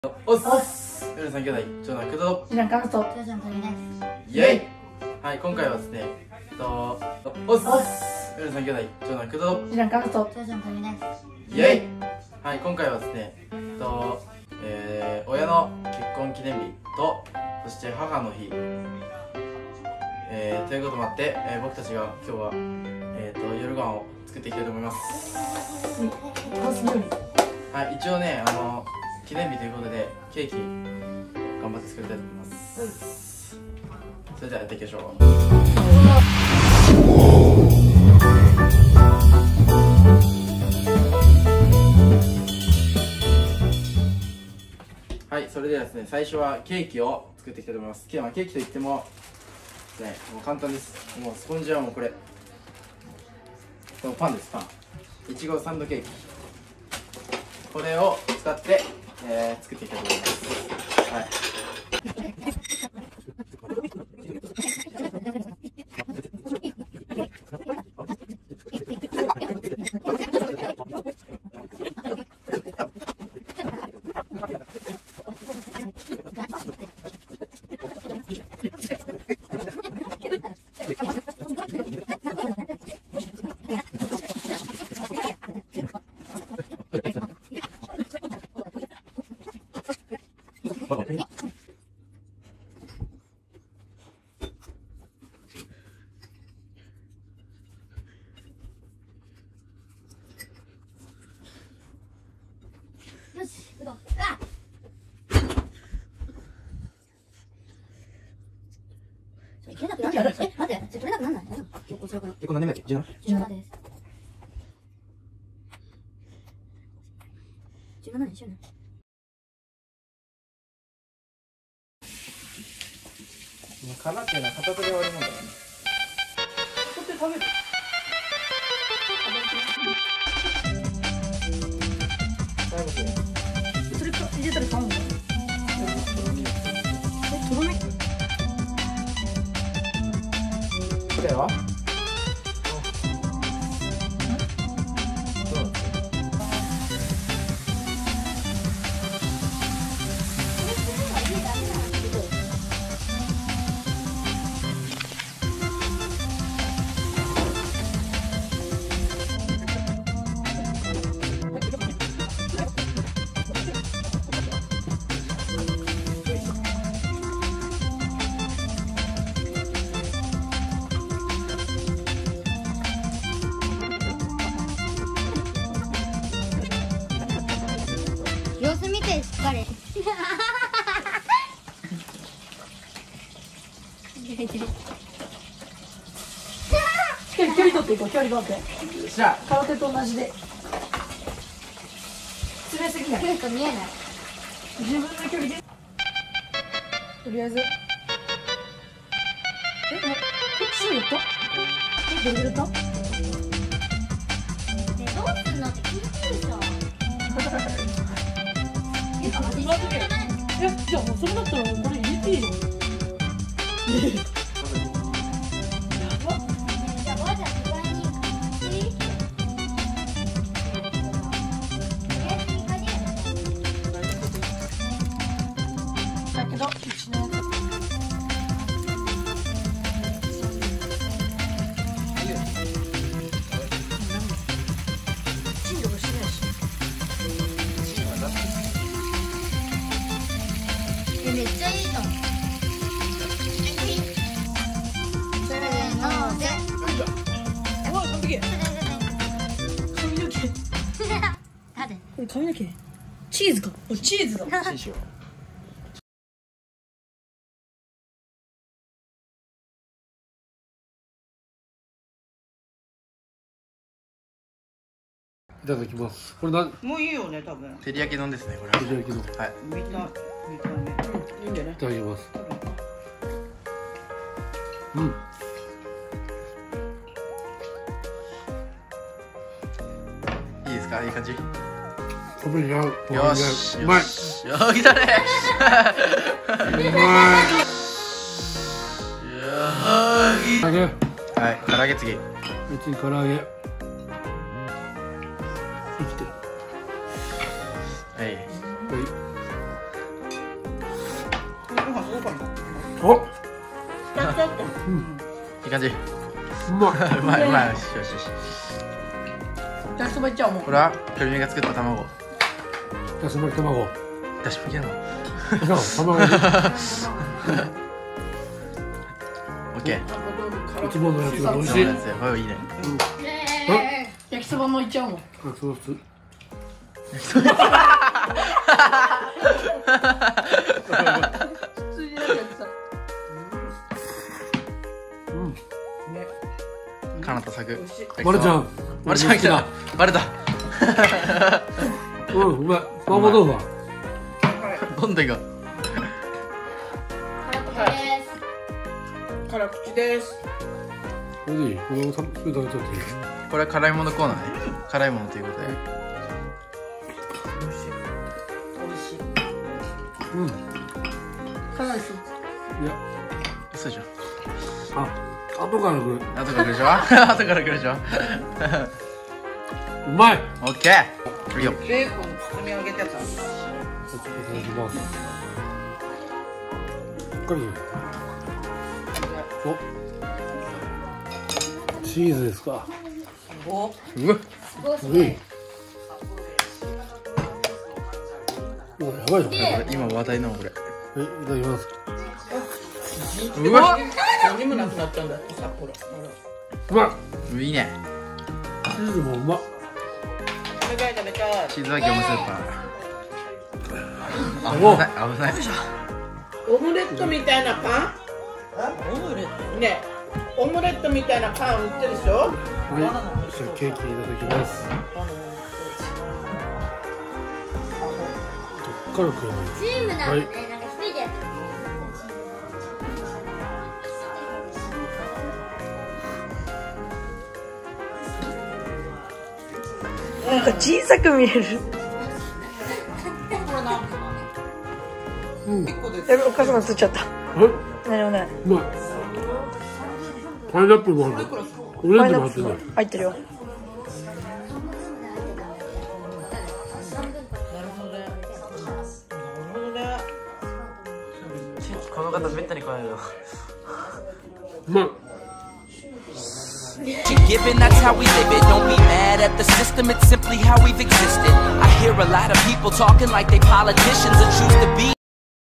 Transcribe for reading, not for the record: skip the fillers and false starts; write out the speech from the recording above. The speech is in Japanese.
おっす。うるさん兄弟、長男工藤。 次男カフト。 長女の鳥です。 イェイ。はい、今回はですね、おっす。うるさん兄弟、長男工藤。 次男カフト。 長女の鳥です。 イェイ。はい、今回はですね、親の結婚記念日と、そして母の日、ということもあって、僕たちが今日は、夜ご飯を作っていきたいと思います。はい、一応ね、記念日ということでケーキ頑張って作りたいと思います。それではやっていきましょう。はい、それではですね、最初はケーキを作っていきたいと思います。ケーキといってもですね、もう簡単です。もうスポンジはもうこれのパンです。パンいちごサンドケーキ、これを使って、作っていきたいと思います。はい。 よし、行こう。いけなくなっちゃう。待って、それ取れなくなんない。 結構何年だっけ？17？ 17です。17年周年。 殻っていうのは片手で割るもんだよね。 取って食べる。それか入れたら買うんだ。取らない。 これは？ 様子見てしっかり。 距離取っていこう。距離取って。 じゃあ空手と同じで。詰めすぎない。 見えない。 自分の距離で。とりあえず。もうすぐやった？どれぐらいやった？ ね、どうすんのって聞いてるでしょ。 いや、じゃあもうそれだったらもうこれ入れていいよ。やば。 じゃあ、ばあちゃん、そこらに。 だけど、うちのやつ。陳力してないし。 めっちゃいいじゃん。せーので。 うわ、完璧。髪の毛。 誰？ これ髪の毛。チーズか。お、チーズだ。 チンしよう。 いただきます。これなんもういいよね、多分。 照り焼き丼ですね、これは。 照り焼きの。いはい。 見た目。 いいんじゃない？ ただきます。 いいですか？いい感じ。 米に合う。 よし。 うまい。 よし。よー、来たね。 うまい。唐揚げ。 はい、唐揚げ次。 別に唐揚げ。生きてる。 はい。 はい。 お、 2つあって。 いい感じ。 うまい。 うまいうまい。よしよしよし。 じゃあそばいっちゃおうもう。 これはくるみが作った卵。 だし巻き卵。 だし巻きなの。 卵。 オッケー。 いつものやつが美味しい。 やつやばいいね。 焼きそばもいっちゃおうもん。 そうす。 普通になんかさ。 かなった作。 まるちゃん。 まるちゃん来た。バレた。 うん、うまい。麻婆豆腐は。 どんどんいこう。 辛口です。 これでいい。これをスプーン食べちゃっていい。 これは辛いものコーナーね。辛いものということで。 うん。 辛いです。 いや、 嘘でしょ。 あ、後から来る。 後から来るでしょ。後から来るでしょ。 うまい。 オッケー。いいよ。 ベーコン包み揚げたやつ。 いただきます。しっかり。お。チーズですか。 お。 うわ。 うい。うわ、やばいじゃん。 今話題なのこれ。 いただきます。 うわ。 何もなくなったんだ。札幌。 うまい。 いいね。 チーズもうまっ。 食べたい食べたい。 チーズは業務スーパー。危ない危ない。 オムレットみたいなパン？オムレット？ね、オムレットみたいなパン売ってるでしょ？ はい。じゃあケーキいただきます。どっから来るの？ チームなんだね。なんか一人でやってる。 なんか小さく見える。 うん。 やべ、お母さんつっちゃった。何もない。 うまい。パイナップルもある。オレンジも入ってる。 入ってるよ。 この方めったに来ないよ。 うまい。 Given, that's how we live it. Don't be mad at the system, it's simply how we've existed. I hear a lot of people talking like they politicians and choose to be